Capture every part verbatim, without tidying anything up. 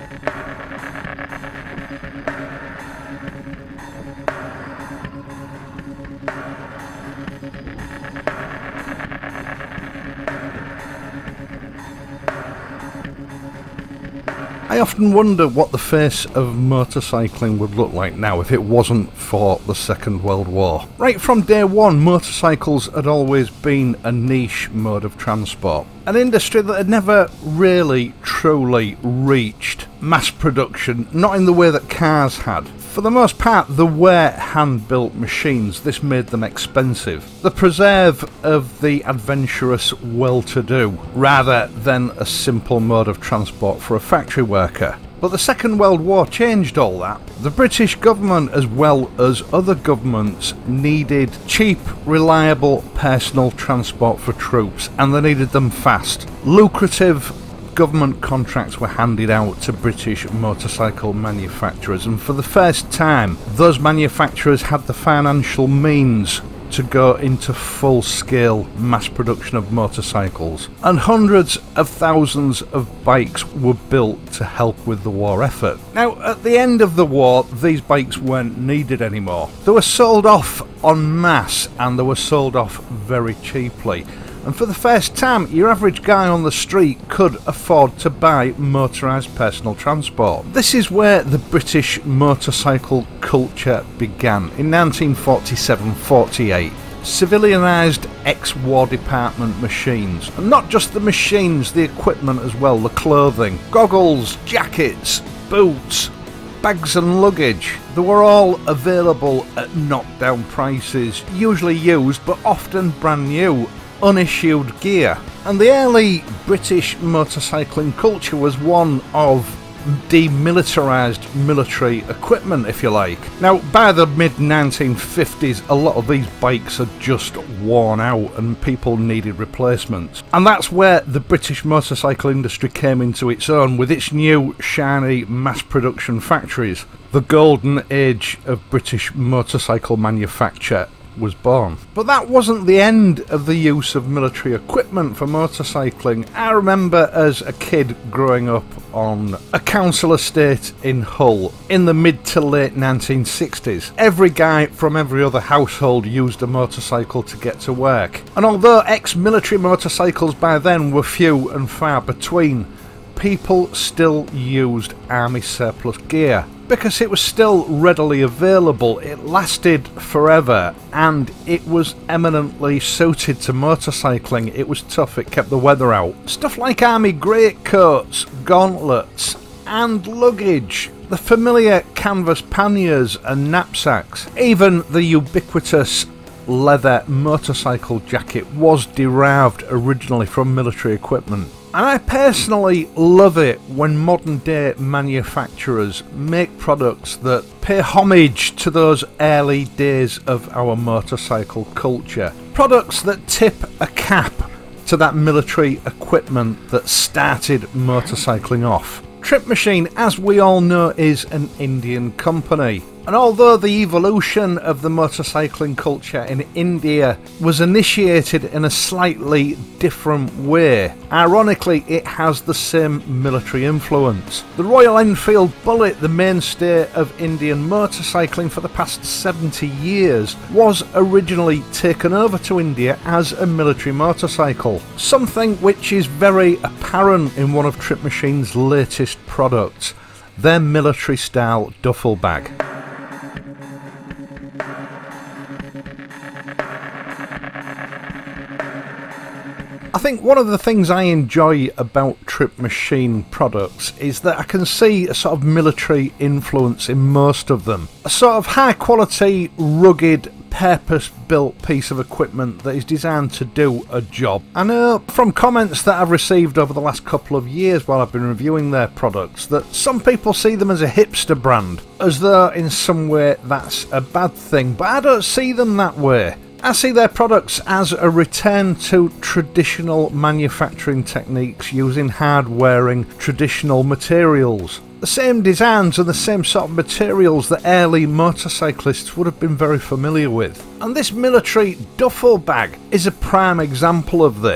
I often wonder what the face of motorcycling would look like now if it wasn't for the Second World War. Right from day one, motorcycles had always been a niche mode of transport. An industry that had never really, truly reached mass production, not in the way that cars had. For the most part, they were hand-built machines. This made them expensive. The preserve of the adventurous well-to-do, rather than a simple mode of transport for a factory worker. But the Second World War changed all that. The British government, as well as other governments, needed cheap, reliable personal transport for troops, and they needed them fast. Lucrative government contracts were handed out to British motorcycle manufacturers, and for the first time, those manufacturers had the financial means to go into full-scale mass production of motorcycles, and hundreds of thousands of bikes were built to help with the war effort. Now, at the end of the war, these bikes weren't needed anymore. They were sold off en masse, and they were sold off very cheaply. And for the first time, your average guy on the street could afford to buy motorised personal transport. This is where the British motorcycle culture began in nineteen forty-seven forty-eight. Civilianised ex-War Department machines. And not just the machines, the equipment as well, the clothing, goggles, jackets, boots, bags and luggage. They were all available at knockdown prices, usually used but often brand new, unissued gear. And the early British motorcycling culture was one of demilitarised military equipment, if you like. Now, by the mid nineteen fifties, a lot of these bikes had just worn out and people needed replacements. And that's where the British motorcycle industry came into its own with its new, shiny mass production factories. The golden age of British motorcycle manufacture was born. But that wasn't the end of the use of military equipment for motorcycling. I remember as a kid growing up on a council estate in Hull in the mid to late nineteen sixties. Every guy from every other household used a motorcycle to get to work. And although ex-military motorcycles by then were few and far between, people still used army surplus gear because it was still readily available, it lasted forever, and it was eminently suited to motorcycling. It was tough, it kept the weather out. Stuff like army greatcoats, gauntlets, and luggage. The familiar canvas panniers and knapsacks. Even the ubiquitous leather motorcycle jacket was derived originally from military equipment. And I personally love it when modern day manufacturers make products that pay homage to those early days of our motorcycle culture. Products that tip a cap to that military equipment that started motorcycling off. Tripmachine, as we all know, is an Indian company. And although the evolution of the motorcycling culture in India was initiated in a slightly different way, ironically it has the same military influence. The Royal Enfield Bullet, the mainstay of Indian motorcycling for the past seventy years, was originally taken over to India as a military motorcycle. Something which is very apparent in one of Tripmachine's latest products, their military style duffel bag. I think one of the things I enjoy about Tripmachine products is that I can see a sort of military influence in most of them. A sort of high quality, rugged, purpose-built piece of equipment that is designed to do a job. I know from comments that I've received over the last couple of years while I've been reviewing their products that some people see them as a hipster brand, as though in some way that's a bad thing, but I don't see them that way. I see their products as a return to traditional manufacturing techniques using hard-wearing traditional materials. The same designs and the same sort of materials that early motorcyclists would have been very familiar with. And this military duffel bag is a prime example of this.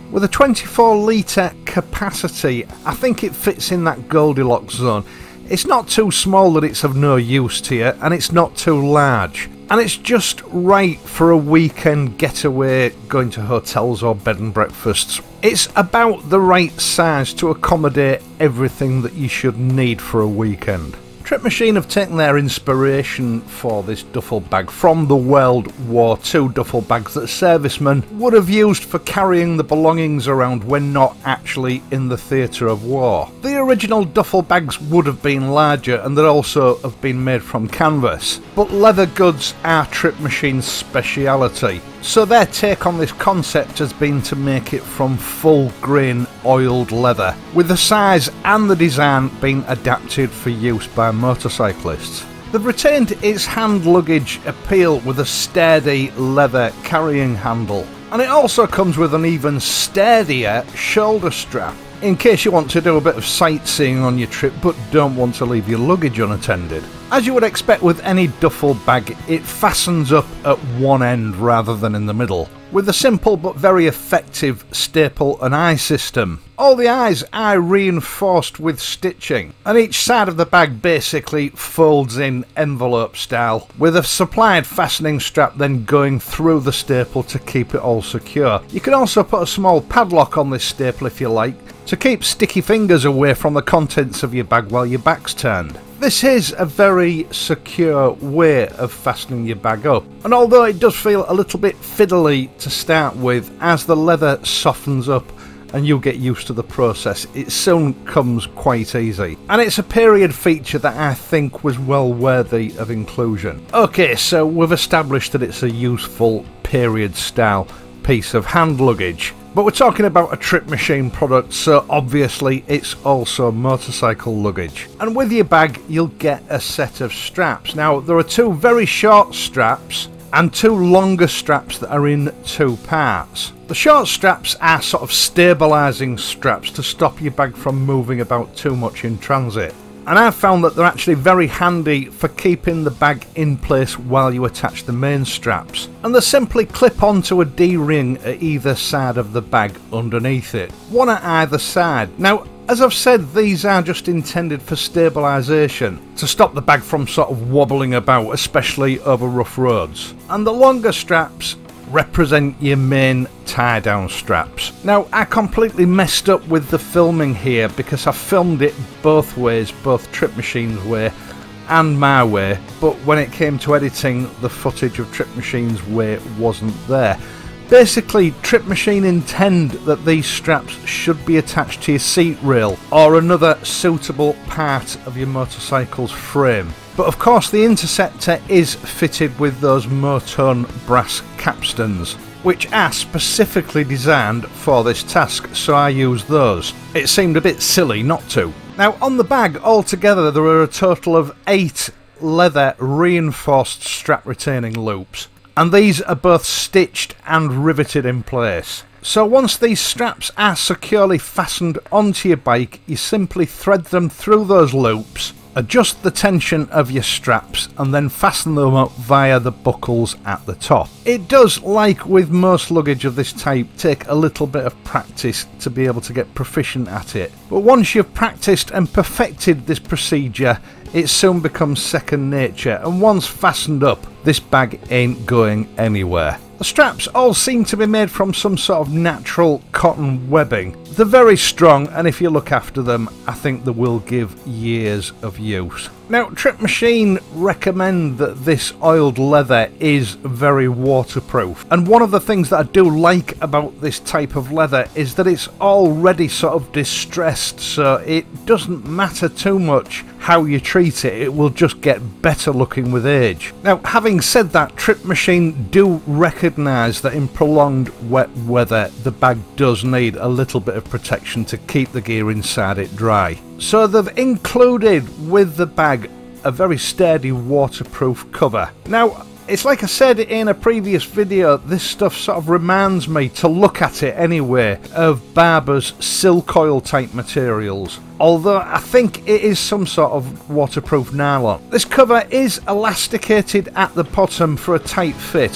With a twenty-four litre capacity, I think it fits in that Goldilocks zone. It's not too small that it's of no use to you, and it's not too large. And it's just right for a weekend getaway, going to hotels or bed and breakfasts. It's about the right size to accommodate everything that you should need for a weekend. Tripmachine have taken their inspiration for this duffel bag from the World War Two duffel bags that servicemen would have used for carrying the belongings around when not actually in the theatre of war. The original duffel bags would have been larger, and they'd also have been made from canvas, but leather goods are Tripmachine's speciality. So their take on this concept has been to make it from full grain oiled leather, with the size and the design being adapted for use by motorcyclists. They've retained its hand luggage appeal with a sturdy leather carrying handle, and it also comes with an even sturdier shoulder strap, in case you want to do a bit of sightseeing on your trip but don't want to leave your luggage unattended. As you would expect with any duffel bag, it fastens up at one end rather than in the middle, with a simple but very effective staple and eye system. All the eyes are reinforced with stitching, and each side of the bag basically folds in envelope style, with a supplied fastening strap then going through the staple to keep it all secure. You can also put a small padlock on this staple if you like, to keep sticky fingers away from the contents of your bag while your back's turned. This is a very secure way of fastening your bag up, and although it does feel a little bit fiddly to start with, as the leather softens up and you get used to the process, it soon comes quite easy. And it's a period feature that I think was well worthy of inclusion. Okay, so we've established that it's a useful period style piece of hand luggage. But we're talking about a Tripmachine product, so obviously it's also motorcycle luggage. And with your bag you'll get a set of straps. Now there are two very short straps and two longer straps that are in two parts. The short straps are sort of stabilising straps to stop your bag from moving about too much in transit. And I've found that they're actually very handy for keeping the bag in place while you attach the main straps. And they simply clip onto a D-ring at either side of the bag underneath it, one at either side. Now, as I've said, these are just intended for stabilisation, to stop the bag from sort of wobbling about, especially over rough roads. And the longer straps represent your main tie down straps. Now I completely messed up with the filming here because I filmed it both ways, both Tripmachine's way and my way, but when it came to editing, the footage of Tripmachine's way wasn't there. Basically, Tripmachine intend that these straps should be attached to your seat rail or another suitable part of your motorcycle's frame. But of course the Interceptor is fitted with those Motone brass capstans, which are specifically designed for this task, so I used those. It seemed a bit silly not to. Now on the bag altogether there are a total of eight leather reinforced strap retaining loops, and these are both stitched and riveted in place. So once these straps are securely fastened onto your bike, you simply thread them through those loops, adjust the tension of your straps and then fasten them up via the buckles at the top. It does, like with most luggage of this type, take a little bit of practice to be able to get proficient at it, but once you've practiced and perfected this procedure, it soon becomes second nature, and once fastened up, this bag ain't going anywhere. The straps all seem to be made from some sort of natural cotton webbing. They're very strong, and if you look after them, I think they will give years of use. Now, Tripmachine recommend that this oiled leather is very waterproof, and one of the things that I do like about this type of leather is that it's already sort of distressed, so it doesn't matter too much how you treat it, it will just get better looking with age. Now, having said that, Tripmachine do recognise that in prolonged wet weather the bag does need a little bit of protection to keep the gear inside it dry. So they've included with the bag a very sturdy waterproof cover. Now, it's like I said in a previous video, this stuff sort of reminds me, to look at it anyway, of Barbour's silk oil type materials, although I think it is some sort of waterproof nylon. This cover is elasticated at the bottom for a tight fit,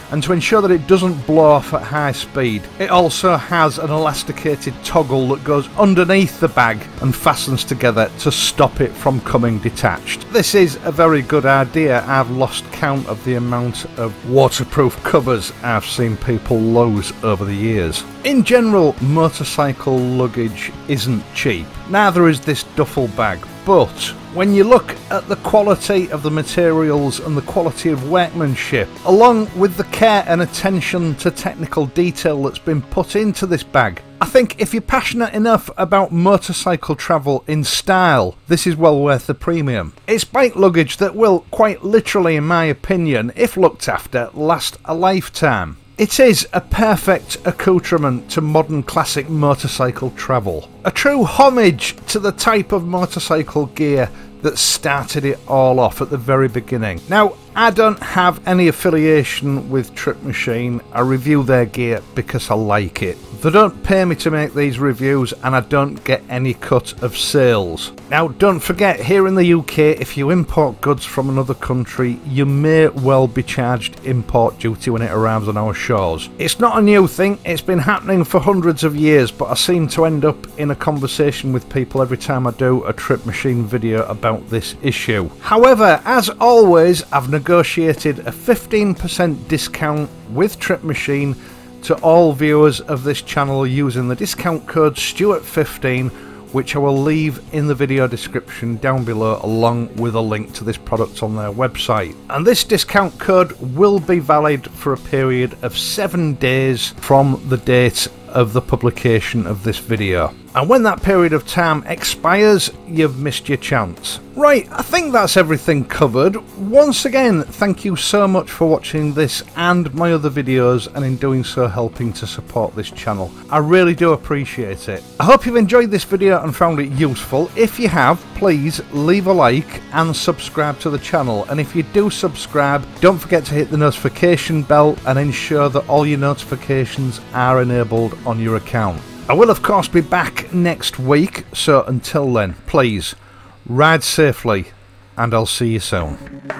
and to ensure that it doesn't blow off at high speed. It also has an elasticated toggle that goes underneath the bag and fastens together to stop it from coming detached. This is a very good idea. I've lost count of the amount of waterproof covers I've seen people lose over the years. In general, motorcycle luggage isn't cheap. Neither is this duffel bag, but when you look at the quality of the materials and the quality of workmanship, along with the care and attention to technical detail that's been put into this bag, I think if you're passionate enough about motorcycle travel in style, this is well worth the premium. It's bike luggage that will, quite literally in my opinion, if looked after, last a lifetime. It is a perfect accoutrement to modern classic motorcycle travel. A true homage to the type of motorcycle gear that started it all off at the very beginning. Now, I don't have any affiliation with Tripmachine. I review their gear because I like it. They don't pay me to make these reviews, and I don't get any cut of sales. Now, don't forget, here in the U K, if you import goods from another country, you may well be charged import duty when it arrives on our shores. It's not a new thing, it's been happening for hundreds of years, but I seem to end up in a conversation with people every time I do a Tripmachine video about this issue. However, as always, I've negotiated a fifteen percent discount with Tripmachine to all viewers of this channel using the discount code Stuart fifteen, which I will leave in the video description down below, along with a link to this product on their website. And this discount code will be valid for a period of seven days from the date of the publication of this video. And when that period of time expires, you've missed your chance. Right, I think that's everything covered. Once again, thank you so much for watching this and my other videos, and in doing so helping to support this channel. I really do appreciate it. I hope you've enjoyed this video and found it useful. If you have, please leave a like and subscribe to the channel. And if you do subscribe, don't forget to hit the notification bell and ensure that all your notifications are enabled on your account. I will of course be back next week, so until then, please ride safely and I'll see you soon.